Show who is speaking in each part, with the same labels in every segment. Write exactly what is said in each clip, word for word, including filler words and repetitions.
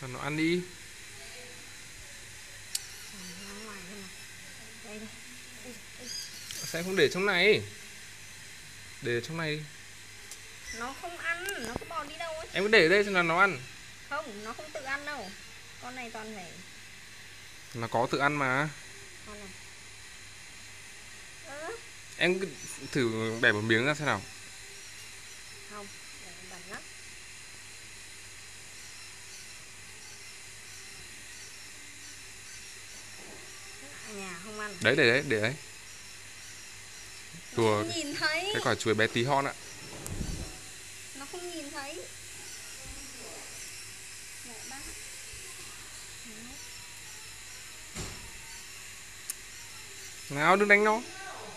Speaker 1: Cho nó ăn đi.
Speaker 2: Đây đây.
Speaker 1: Sao em không để trong này? Để trong này đi.
Speaker 2: Nó không ăn, nó cứ bò đi đâu ấy.
Speaker 1: Em cứ để ở đây xem là nó ăn.
Speaker 2: Không, nó không tự ăn đâu. Con này toàn phải.
Speaker 1: Nó có tự ăn mà.
Speaker 2: Con này. Ơ.
Speaker 1: Em cứ thử bẻ một miếng ra xem nào.
Speaker 2: Không, để bẩn lắm. Ở nhà không ăn.
Speaker 1: Đấy, để đấy, để đấy.
Speaker 2: Nó không nhìn thấy.
Speaker 1: Cái quả chuối bé tí hon ạ.
Speaker 2: Nó không nhìn thấy. Mẹ bác.
Speaker 1: Nào, đừng đánh nó.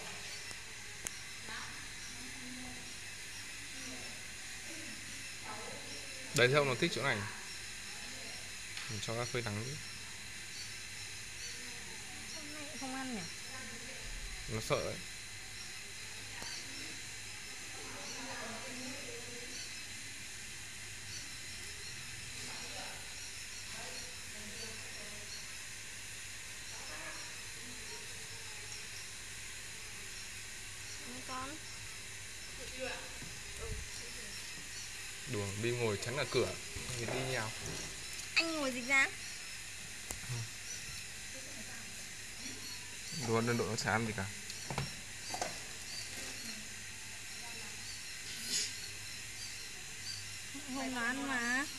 Speaker 1: Đấy, thấy không, nó thích chỗ này. Mình cho ra phơi nắng đi.
Speaker 2: Sao hôm nay không ăn nhỉ?
Speaker 1: Nó sợ đấy.
Speaker 2: Con.
Speaker 1: Đùa, đi ngồi chắn ở cửa. Thì đi nhào.
Speaker 2: Anh ngồi dịch ra.
Speaker 1: Đùa, đơn độ nó chả ăn gì cả.
Speaker 2: Không nó ăn mà.